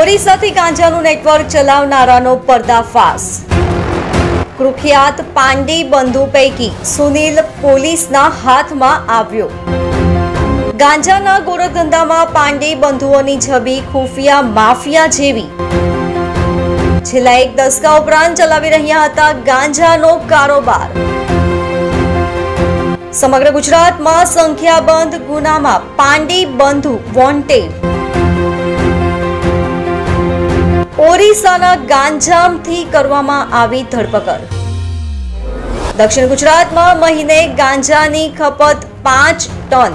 ઓરિસ્સાથી ગાંજાનું network ચલાવનારાનો પર્દાફાશ। કુખ્યાત પાંડે બંધુ પૈકી સુનિલ પોલીસના હાથમાં આવ્યો। ગાંજાના ગોરધંધામાં પાંડે બંધુઓની છબી ખુફિયા માફિયા જેવી। છેલ્લા એક દશકા ઉપરાંત ચલાવી રહ્યા હતા ગાંજાનો કારોબાર। સમગ્ર ગુજરાતમાં સંખ્યાબંધ ગુનામાં પાંડે બંધુ વોન્ટેડ। ઓરિસ્સાના ગાંજામથી કરવામાં આવી ધરપકડ। દક્ષિણ ગુજરાતમાં મહિને ગાંજાની ખપત 5 ટન।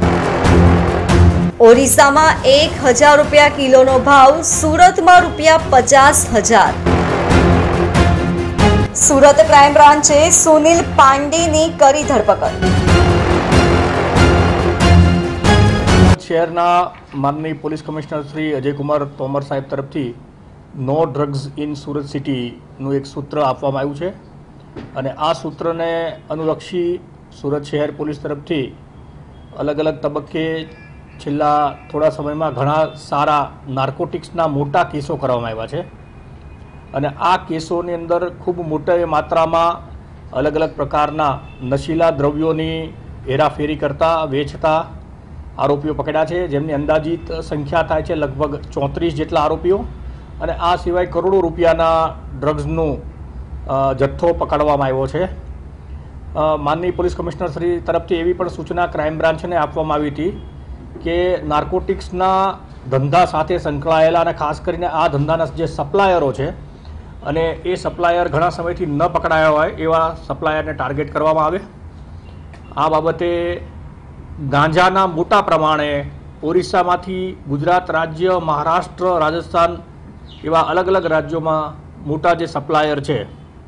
ઓરિસ્સામાં 1000 રૂપિયા કિલોનો ભાવ, સુરતમાં ₹50,000। સુરત ક્રાઇમ બ્રાન્ચે સુનિલ પાંડેની કરી ધરપકડ। શહેરના માનનીય પોલીસ કમિશનર શ્રી અજયકુમાર તોમર સાહેબ તરફથી નો ડ્રગ્સ ઇન સુરત સિટીનું એક સૂત્ર આપવામાં આવ્યું છે અને આ સૂત્રને અનુલક્ષી સુરત શહેર પોલીસ તરફથી અલગ અલગ તબક્કે છેલ્લા થોડા સમયમાં ઘણા સારા નાર્કોટિક્સના મોટા કેસો કરવામાં આવ્યા છે અને આ કેસોની અંદર ખૂબ મોટી માત્રામાં અલગ અલગ પ્રકારના નશીલા દ્રવ્યોની હેરાફેરી કરતા વેચતા આરોપીઓ પકડ્યા છે, જેમની અંદાજિત સંખ્યા થાય છે લગભગ 34 જેટલા આરોપીઓ અને આ સિવાય કરોડો રૂપિયાના ડ્રગ્સનો જથ્થો પકડવામાં આવ્યો છે। માનનીય પોલીસ કમિશનર શ્રી તરફથી એવી પણ સૂચના ક્રાઇમ બ્રાન્ચને આપવામાં આવી હતી કે નાર્કોટિક્સના ધંધા સાથે સંકળાયેલા અને ખાસ કરીને આ ધંધાના જે સપ્લાયરો છે અને એ સપ્લાયર ઘણા સમયથી ન પકડાયા હોય એવા સપ્લાયરને ટાર્ગેટ કરવામાં આવે। આ બાબતે ગાંજાના મોટા પ્રમાણે ઓરિસ્સામાંથી ગુજરાત રાજ્ય, મહારાષ્ટ્ર, રાજસ્થાન એવા અલગ અલગ રાજ્યોમાં મોટા જે સપ્લાયર છે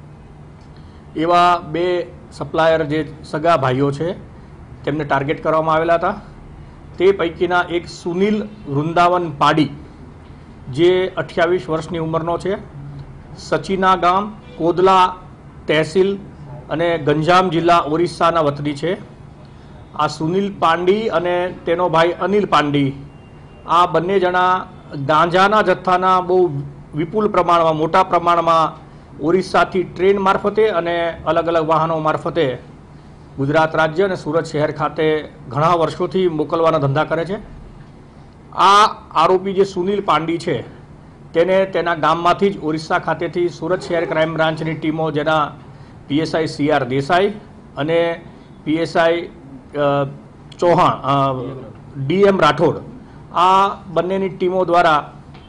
એવા 2 સપ્લાયર જે સગા ભાઈઓ છે તેમને ટાર્ગેટ કરવામાં આવેલા હતા। તે પૈકીના એક સુનિલ વૃંદાવન પાડી જે 28 વર્ષની ઉંમરનો છે, સચીના ગામ, કોદલા તહેસીલ અને ગંજામ જિલ્લા ઓરિસ્સાના વતની છે। આ સુનિલ પાંડી અને તેનો ભાઈ અનિલ પાંડી આ બંને જણા ગાંજાના જથ્થાના બહુ વિપુલ પ્રમાણમાં, મોટા પ્રમાણમાં ઓરિસ્સાથી ટ્રેન મારફતે અને અલગ અલગ વાહનો મારફતે ગુજરાત રાજ્ય અને સુરત શહેર ખાતે ઘણા વર્ષોથી મોકલવાના ધંધા કરે છે। આ આરોપી જે સુનિલ પાંડી છે તેને તેના ગામમાંથી જ ઓરિસ્સા ખાતેથી સુરત શહેર ક્રાઇમ બ્રાન્ચની ટીમો, જેના પીએસઆઈ CR દેસાઈ અને પીએસઆઈ ચૌહાણ, DM રાઠોડ, આ બંનેની ટીમો દ્વારા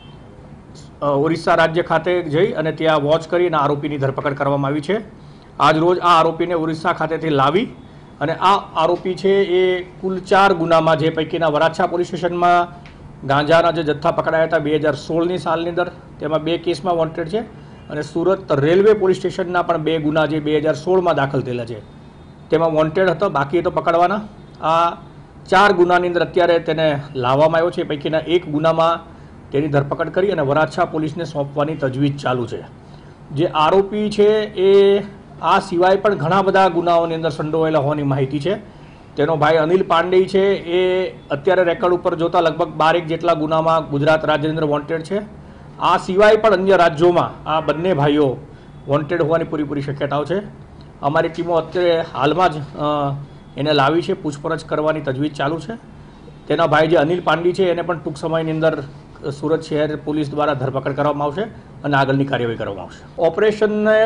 ઓરિસ્સા રાજ્ય ખાતે જઈ અને ત્યાં વોચ કરીને આરોપીની ધરપકડ કરવામાં આવી છે। આજ રોજ આ આરોપીને ઓરિસ્સા ખાતેથી લાવી અને આ આરોપી છે એ કુલ 4 ગુનામાં, જે પૈકીના વરાછા પોલીસ સ્ટેશનમાં ગાંજાના જે જથ્થા પકડાયા હતા 2016ની સાલની અંદર, તેમાં 2 કેસમાં વોન્ટેડ છે અને સુરત રેલવે પોલીસ સ્ટેશનના પણ 2 ગુના જે 2016માં દાખલ થયેલા છે તેમાં વોન્ટેડ હતો, બાકી તો પકડવાના। આ 4 ગુનાની અંદર અત્યારે તેને લાવવામાં આવ્યો છે। એ પૈકીના 1 ગુનામાં તેની ધરપકડ કરી અને વરાછા પોલીસને સોંપવાની તજવીજ ચાલુ છે। જે આરોપી છે એ આ સિવાય પણ ઘણા બધા ગુનાઓની અંદર સંડોવાયેલા હોવાની માહિતી છે। તેનો ભાઈ અનિલ પાંડે છે એ અત્યારે રેકોર્ડ ઉપર જોતા લગભગ 12 જેટલા ગુનામાં ગુજરાત રાજ્યની અંદર વોન્ટેડ છે। આ સિવાય પણ અન્ય રાજ્યોમાં આ બંને ભાઈઓ વોન્ટેડ હોવાની પૂરેપૂરી શક્યતાઓ છે। અમારી ટીમો અત્યારે હાલમાં જ એને લાવી છે, પૂછપરછ કરવાની તજવીજ ચાલુ છે। તેના ભાઈ જે અનિલ પાંડી છે એને પણ ટૂંક સમયની અંદર સુરત શહેર પોલીસ દ્વારા ધરપકડ કરવામાં આવશે અને આગળની કાર્યવાહી કરવામાં આવશે। ઓપરેશનને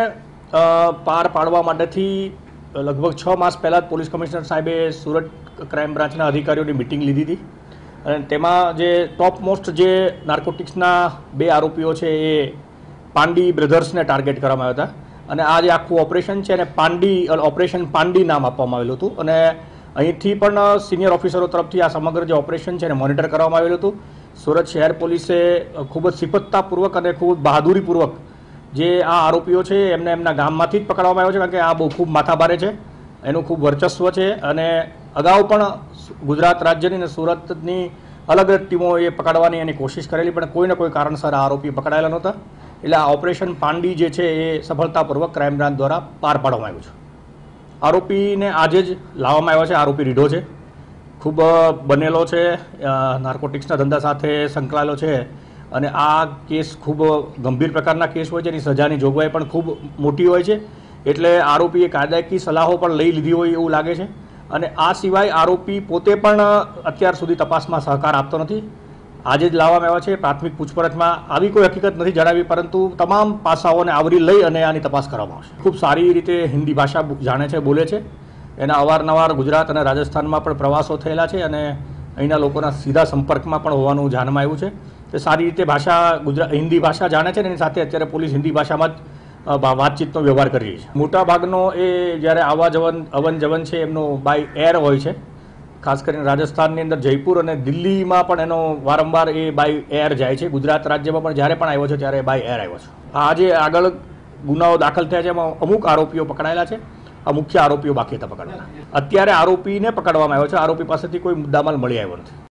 પાર પાડવા માટેથી લગભગ 6 માસ પહેલાં જ પોલીસ કમિશનર સાહેબે સુરત ક્રાઇમ બ્રાન્ચના અધિકારીઓની મિટિંગ લીધી હતી અને તેમાં જે ટોપ મોસ્ટ જે નાર્કોટિક્સના 2 આરોપીઓ છે એ પાંડી બ્રધર્સને ટાર્ગેટ કરવામાં આવ્યા હતા અને આ જે આખું ઓપરેશન છે એને ઓપરેશન પાંડી નામ આપવામાં આવેલું હતું અને અહીંથી પણ સિનિયર ઓફિસરો તરફથી આ સમગ્ર જે ઓપરેશન છે એને મોનિટર કરવામાં આવેલું હતું। સુરત શહેર પોલીસે ખૂબ જ સિફતતાપૂર્વક અને ખૂબ બહાદુરીપૂર્વક જે આ આરોપીઓ છે એમને એમના ગામમાંથી જ પકડવામાં આવ્યો છે, કારણ કે આ બહુ ખૂબ માથાભારે છે, એનું ખૂબ વર્ચસ્વ છે અને અગાઉ પણ ગુજરાત રાજ્યની અને સુરતની અલગ અલગ ટીમો એ પકડવાની એની કોશિશ કરેલી, પણ કોઈને કોઈ કારણસર આ આરોપી પકડાયેલા નહોતા। એટલે આ ઓપરેશન પાંડી જે છે એ સફળતાપૂર્વક ક્રાઇમ બ્રાન્ચ દ્વારા પાર પાડવામાં આવ્યું છે। આરોપીને આજે જ લાવવામાં આવ્યો છે। આરોપી રીઢો છે, ખૂબ બનેલો છે, નાર્કોટિક્સના ધંધા સાથે સંકળાયેલો છે અને આ કેસ ખૂબ ગંભીર પ્રકારના કેસ હોય છે, એની સજાની જોગવાઈ પણ ખૂબ મોટી હોય છે, એટલે આરોપીએ કાયદાકીય સલાહો પણ લઈ લીધી હોય એવું લાગે છે. અને આ સિવાય આરોપી પોતે પણ અત્યાર સુધી તપાસમાં સહકાર આપતો નથી. આજે જ લાવવામાં આવ્યા છે. પ્રાથમિક પૂછપરછમાં આવી કોઈ હકીકત નથી જણાવી, પરંતુ તમામ પાસાઓને આવરી લઈ અને આની તપાસ કરવામાં આવશે. ખૂબ સારી રીતે હિન્દી ભાષા જાણે છે, બોલે છે. એના અવારનવાર ગુજરાત અને રાજસ્થાનમાં પણ પ્રવાસો થયેલા છે અને અહીંના લોકોના સીધા સંપર્કમાં પણ હોવાનું જાણમાં આવ્યું છે. તે સારી રીતે હિન્દી ભાષા જાણે છે અને એની સાથે અત્યારે પોલીસ હિન્દી ભાષામાં જ વાતચીતનો વ્યવહાર કરી રહી છે. મોટાભાગનો એ જ્યારે આવન જવન છે એમનો બાય એર હોય છે. ખાસ કરીને રાજસ્થાનની અંદર જયપુર અને દિલ્હીમાં પણ એનો વારંવાર એ બાય એર જાય છે. ગુજરાત રાજ્યમાં પણ જ્યારે પણ આવ્યો છે ત્યારે બાય એર આવ્યો છે. આજે આગળ ગુનાઓ દાખલ થયા છે, એમાં અમુક આરોપીઓ પકડાયેલા છે. આ મુખ્ય આરોપીઓ બાકી હતા પકડવાના. અત્યારે આરોપીને પકડવામાં આવ્યો છે. આરોપી પાસેથી કોઈ મુદ્દામાલ મળી આવ્યો નથી.